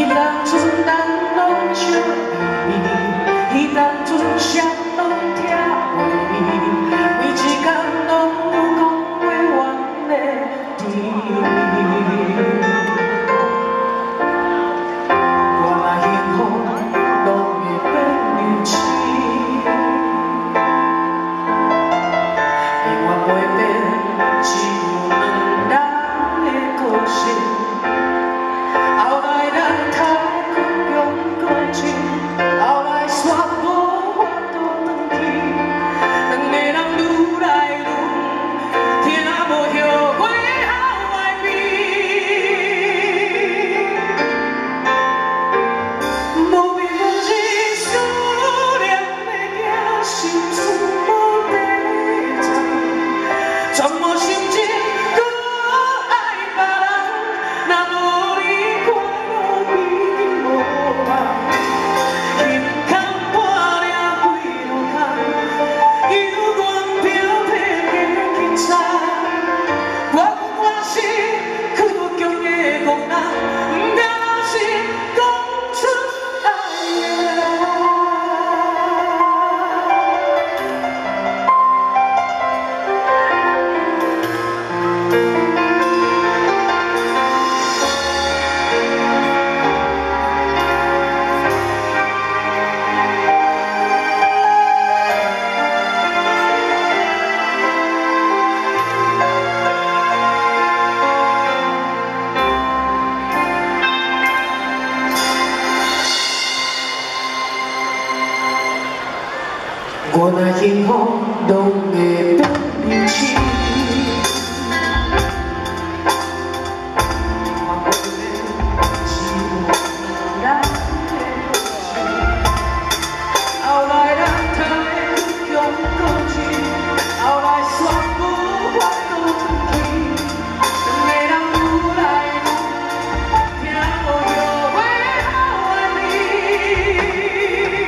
当初咱拢相依，当初谁拢疼我伊，每一天拢有讲不完的甜蜜。我若幸福，拢会变有钱，永远袂变，只有两人的个性。 后来咱太过勇敢情，后来煞无法度转去，两个人愈来愈听无后悔后爱变，无眠无日思念的行，心酸无地藏，全无心情搁爱别人，若无你。 我若幸福，拢会变有钱。后来咱太勇敢情，后来煞无法度转去，两个人愈来愈听无后悔后爱你。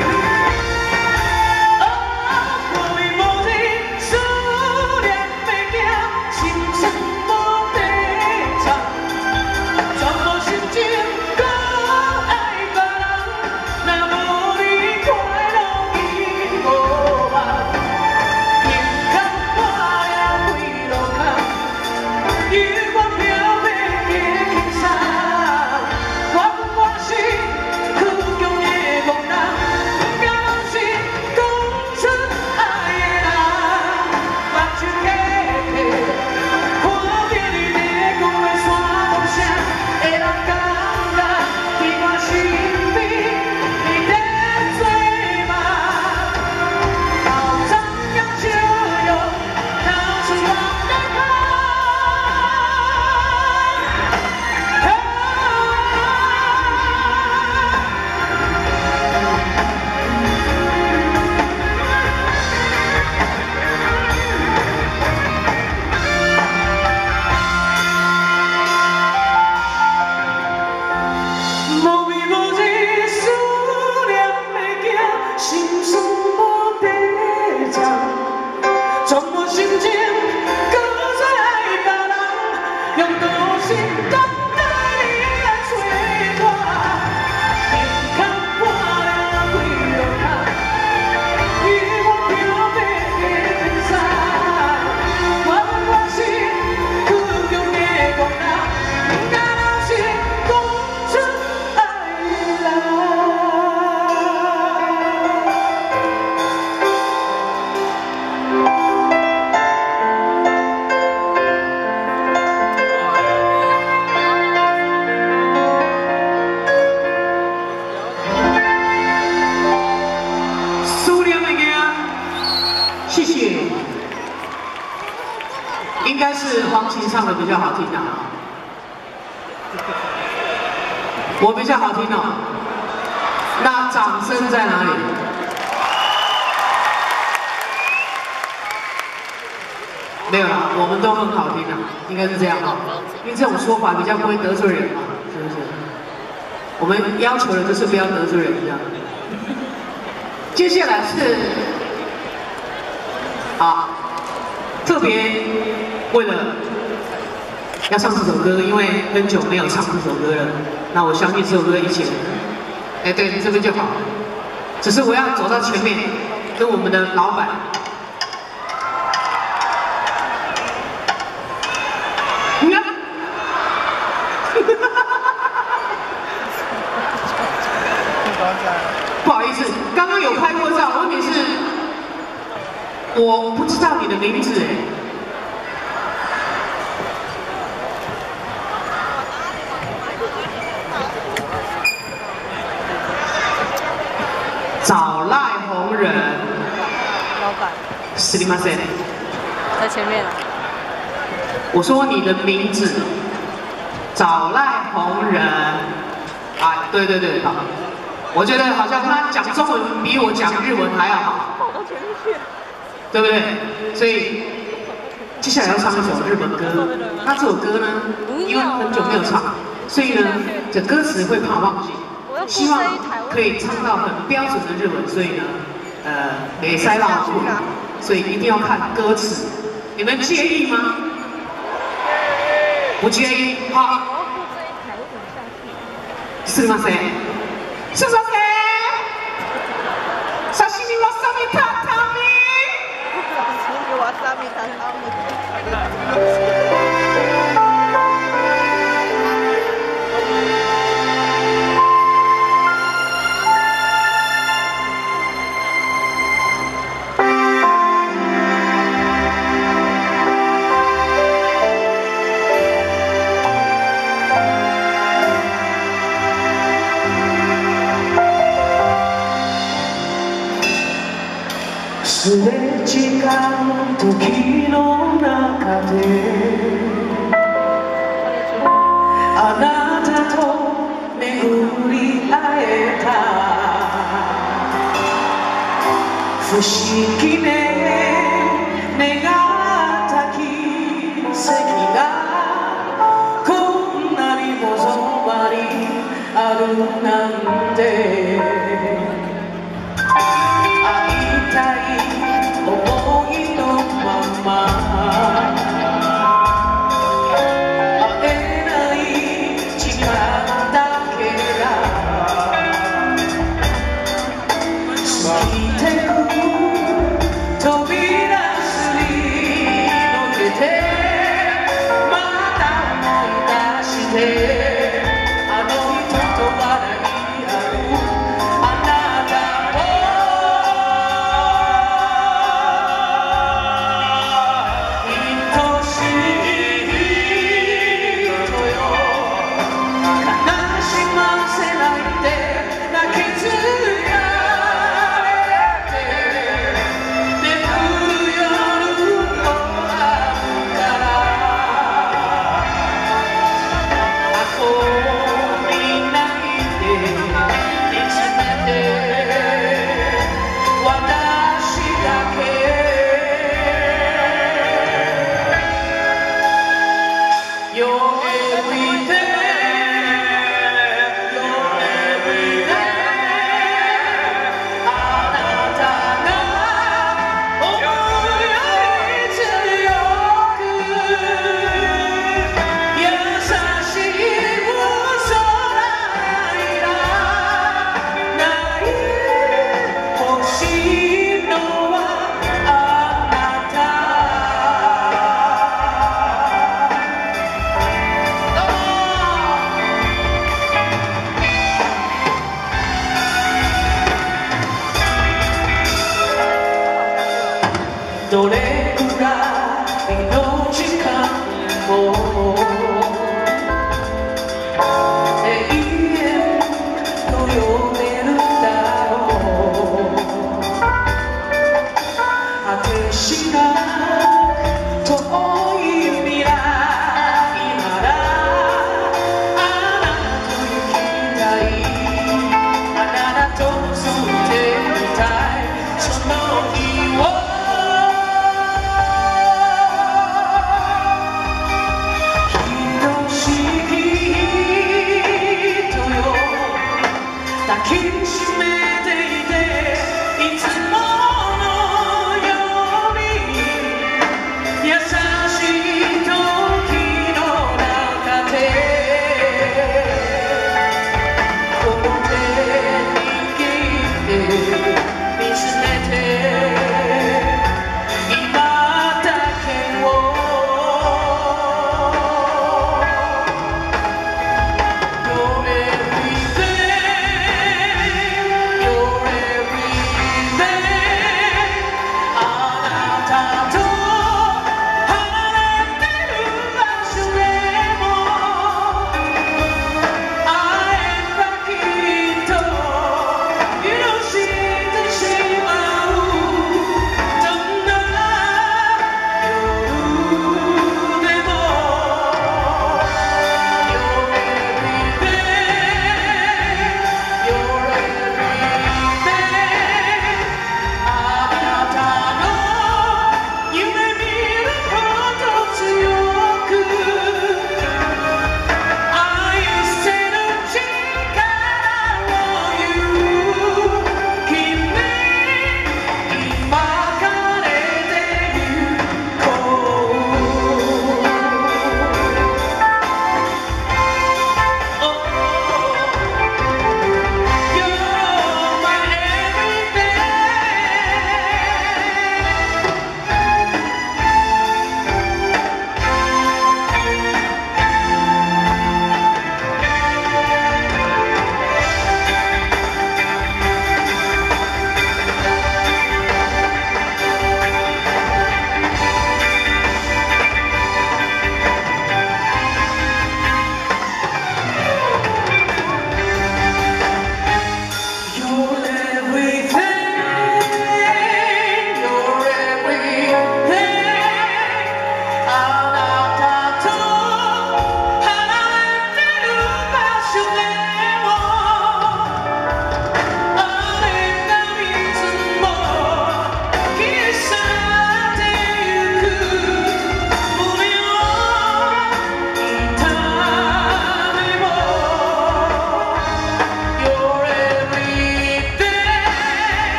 谢谢，应该是黄芪唱的比较好听的，我比较好听哦。那掌声在哪里？没有啦，我们都很好听的，应该是这样哈。因为这种说法比较不会得罪人嘛，是不是？我们要求的就是不要得罪人这样。接下来是。 好，特别为了要唱这首歌，因为很久没有唱这首歌了。那我相信这首歌以前，哎，对，这边就好。只是我要走到前面，跟我们的老板。你看，不好意思，刚刚有拍过照，问题是我不知道你的名字哎。 找赖红人， 老板， すみません， 在前面啊。 我说你的名字，找赖红人，啊，对对对，好，我觉得好像他讲中文比我讲日文还要好， 跑到前面去， 对不对？所以接下来要唱一首日本歌，那这首歌呢，因为很久没有唱，所以呢，这歌词会怕忘记。 希望可以唱到很标准的日文，所以呢，没塞到过，所以一定要看歌词。你们介意吗？不介意，好。すみません。すみません。刺身わさび畳。刺身わさび畳。 すれ違う時の中であなたと巡り会えた不思議ね願った奇跡がこんなにもそばにあるなんて会いたい思いのまま会えない時間だけが過ぎてく飛び出すに乗せてまた思い出してあの人と笑い合うあなたをどれくらいの時間も永遠と呼べるだろう果てしなく遠い未来ならあなたと行きたいあなたと過ぎてみたいその日を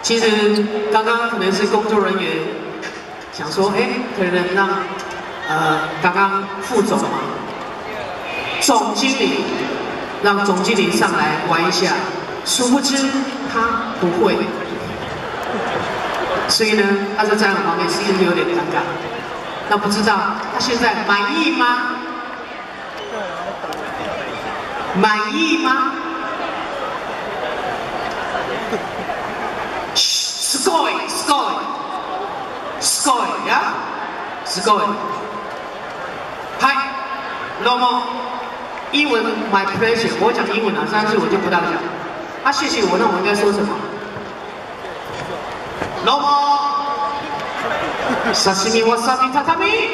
其实刚刚可能是工作人员想说，哎，可能让刚刚副总嘛，总经理让总经理上来玩一下，殊不知他不会，所以呢，他就在我旁边，是一直有点尴尬。那不知道他现在满意吗？满意吗？すごい、すごい、すごい呀，すごい。嗨，どうも，英文 my pleasure， 我讲英文啊，但是我就不大讲。他谢谢我，那我应该说什么？どうも。刺身わさび畳。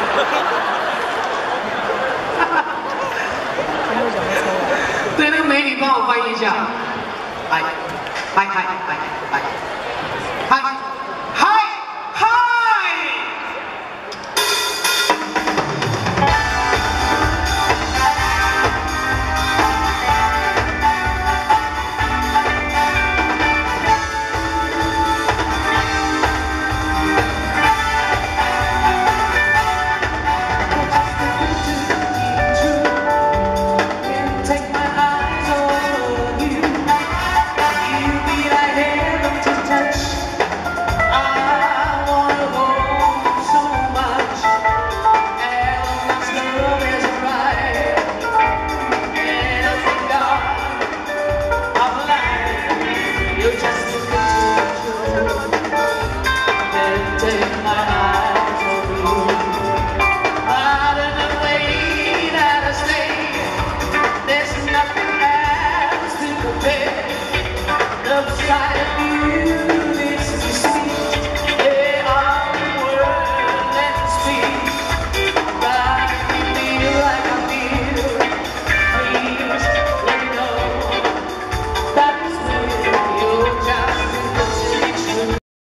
对，那个美女帮我翻译一下。嗨，嗨，嗨，嗨，嗨，嗨，嗨，嗨。Side